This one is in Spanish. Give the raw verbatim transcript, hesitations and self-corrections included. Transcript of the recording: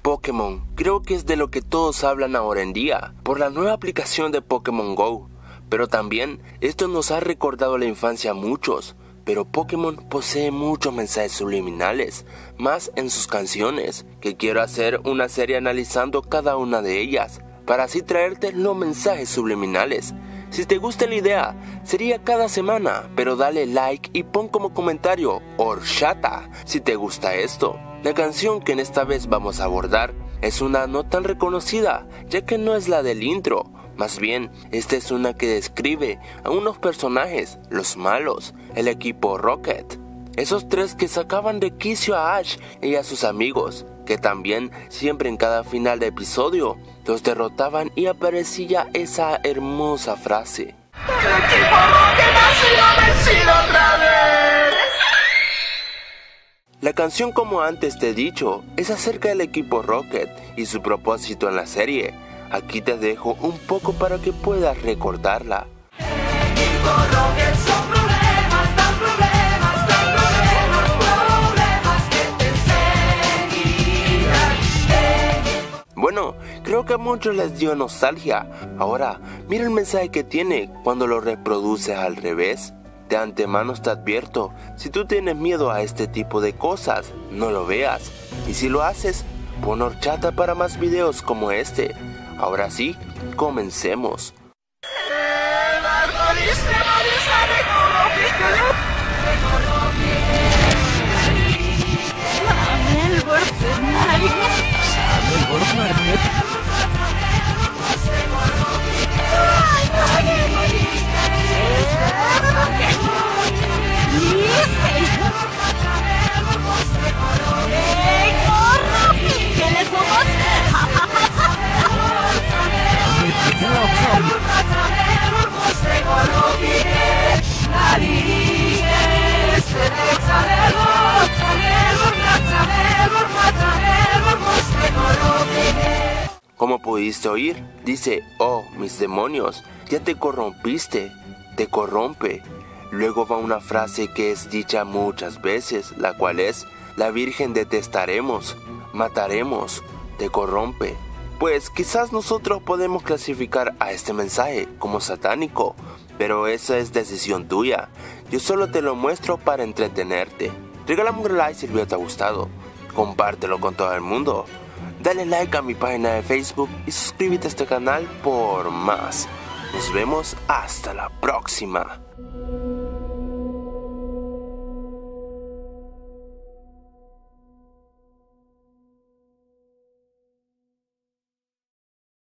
Pokémon creo que es de lo que todos hablan ahora en día, por la nueva aplicación de Pokémon Go. Pero también esto nos ha recordado la infancia a muchos, pero Pokémon posee muchos mensajes subliminales, más en sus canciones, que quiero hacer una serie analizando cada una de ellas, para así traerte los mensajes subliminales. Si te gusta la idea, sería cada semana, pero dale like y pon como comentario horchata si te gusta esto. La canción que en esta vez vamos a abordar es una no tan reconocida, ya que no es la del intro. Más bien, esta es una que describe a unos personajes, los malos, el equipo Rocket. Esos tres que sacaban de quicio a Ash y a sus amigos, que también siempre en cada final de episodio los derrotaban y aparecía esa hermosa frase. ¡El equipo Rocket ha sido vencido otra vez! La canción, como antes te he dicho, es acerca del equipo Rocket y su propósito en la serie. Aquí te dejo un poco para que puedas recordarla. El equipo Rocket son problemas, dan problemas, dan problemas, problemas que te seguirán. Bueno, creo que a muchos les dio nostalgia. Ahora, mira el mensaje que tiene cuando lo reproduces al revés. De antemano te advierto, si tú tienes miedo a este tipo de cosas, no lo veas. Y si lo haces, pon horchata para más videos como este. Ahora sí, comencemos. Como pudiste oír, dice, oh, mis demonios, ya te corrompiste, te corrompe. Luego va una frase que es dicha muchas veces, la cual es, la Virgen detestaremos, mataremos, te corrompe. Pues quizás nosotros podemos clasificar a este mensaje como satánico, pero esa es decisión tuya. Yo solo te lo muestro para entretenerte. Regálame un like si el video te ha gustado, compártelo con todo el mundo. Dale like a mi página de Facebook y suscríbete a este canal por más. Nos vemos hasta la próxima.